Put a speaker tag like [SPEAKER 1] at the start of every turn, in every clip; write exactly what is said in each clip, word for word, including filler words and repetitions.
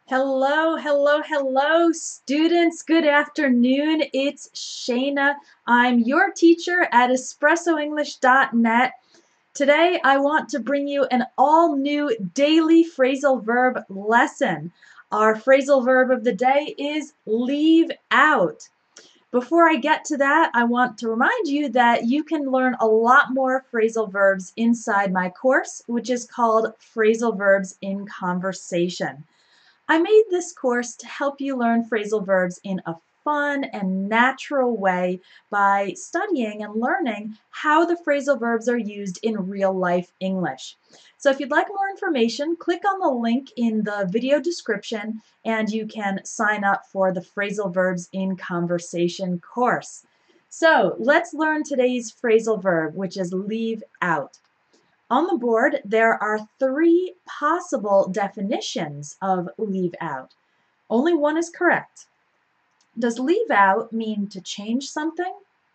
[SPEAKER 1] Hello, hello, hello, students. Good afternoon. It's Shayna. I'm your teacher at espresso english dot net. Today, I want to bring you an all-new daily phrasal verb lesson. Our phrasal verb of the day is leave out. Before I get to that, I want to remind you that you can learn a lot more phrasal verbs inside my course, which is called Phrasal Verbs in Conversation. I made this course to help you learn phrasal verbs in a fun and natural way by studying and learning how the phrasal verbs are used in real life English. So if you'd like more information, click on the link in the video description and you can sign up for the Phrasal Verbs in Conversation course. So let's learn today's phrasal verb, which is leave out. On the board, there are three possible definitions of leave out. Only one is correct. Does leave out mean to change something,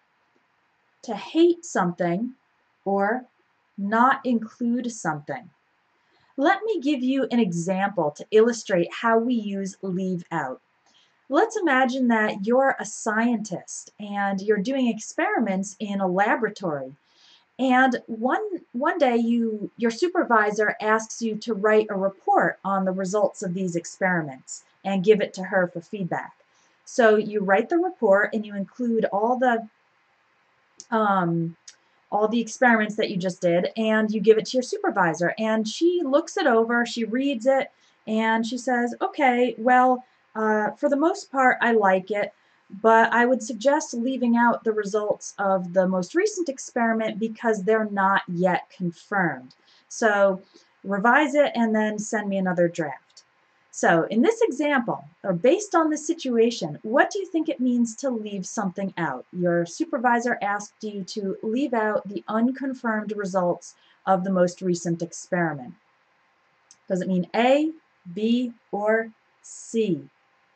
[SPEAKER 1] to hate something, or not include something? Let me give you an example to illustrate how we use leave out. Let's imagine that you're a scientist and you're doing experiments in a laboratory. And one one day you your supervisor asks you to write a report on the results of these experiments and give it to her for feedback. So you write the report and you include all the um, all the experiments that you just did, and you give it to your supervisor, and she looks it over, she reads it, and she says, okay, well, uh, for the most part, I like it, but I would suggest leaving out the results of the most recent experiment because they're not yet confirmed. So revise it and then send me another draft. So in this example, or based on this situation, what do you think it means to leave something out? Your supervisor asked you to leave out the unconfirmed results of the most recent experiment. Does it mean A, B, or C?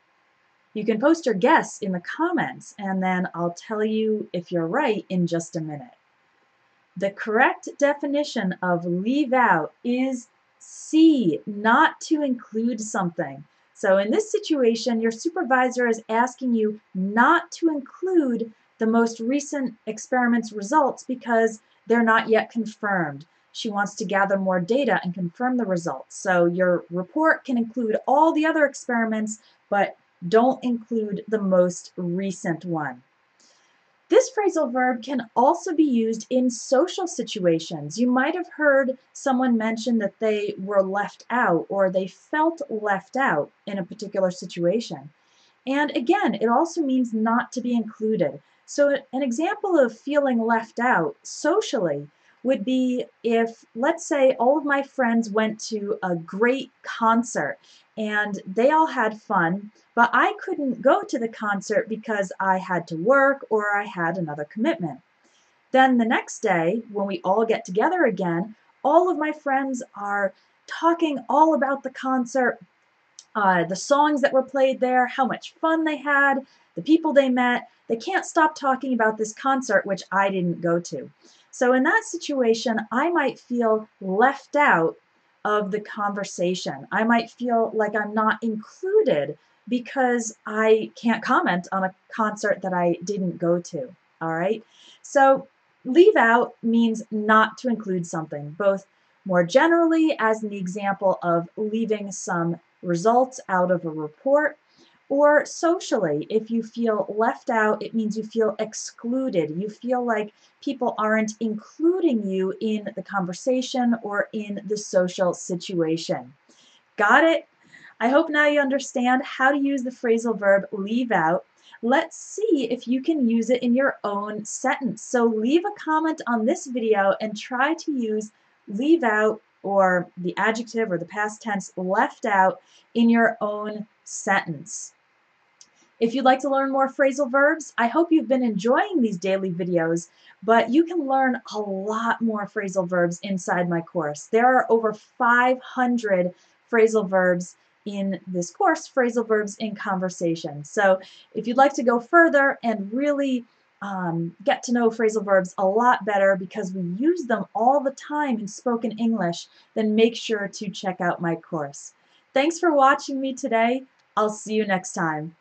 [SPEAKER 1] You can post your guess in the comments, and then I'll tell you if you're right in just a minute. The correct definition of leave out is C, not to include something. So in this situation, your supervisor is asking you not to include the most recent experiment's results because they're not yet confirmed. She wants to gather more data and confirm the results. So your report can include all the other experiments, but don't include the most recent one. This phrasal verb can also be used in social situations. You might have heard someone mention that they were left out or they felt left out in a particular situation. And again, it also means not to be included. So an example of feeling left out socially would be if, let's say, all of my friends went to a great concert and they all had fun, but I couldn't go to the concert because I had to work or I had another commitment. Then the next day, when we all get together again, all of my friends are talking all about the concert, uh, the songs that were played there, how much fun they had, the people they met. They can't stop talking about this concert, which I didn't go to. So in that situation, I might feel left out of the conversation. I might feel like I'm not included because I can't comment on a concert that I didn't go to. All right. So leave out means not to include something, both more generally as in the example of leaving some results out of a report, or socially, if you feel left out, it means you feel excluded. You feel like people aren't including you in the conversation or in the social situation. Got it? I hope now you understand how to use the phrasal verb leave out. Let's see if you can use it in your own sentence. So leave a comment on this video and try to use leave out or the adjective or the past tense left out in your own sentence. If you'd like to learn more phrasal verbs, I hope you've been enjoying these daily videos, but you can learn a lot more phrasal verbs inside my course. There are over five hundred phrasal verbs in this course, Phrasal Verbs in Conversation. So if you'd like to go further and really um, get to know phrasal verbs a lot better because we use them all the time in spoken English, then make sure to check out my course. Thanks for watching me today. I'll see you next time.